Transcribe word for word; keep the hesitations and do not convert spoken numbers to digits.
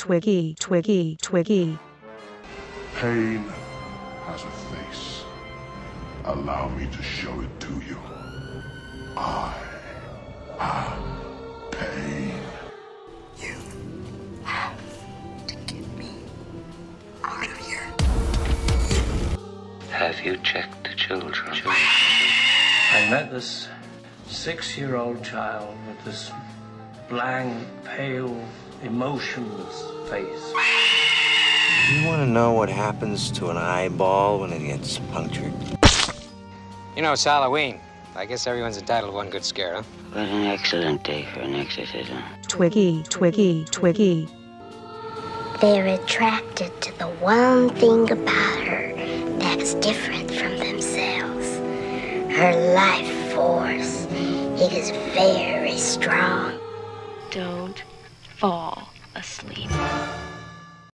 Twiggy, Twiggy, Twiggy. Pain has a face. Allow me to show it to you. I am pain. You have to get me out of here. Have you checked the children? I met this six-year-old child with this blank, pale, emotionless face. You want to know what happens to an eyeball when it gets punctured? You know, it's Halloween. I guess everyone's entitled to one good scare, huh? What an excellent day for an exorcism. Twiggy, Twiggy, Twiggy. They're attracted to the one thing about her that's different from themselves. Her life force. It is very strong. Don't fall asleep.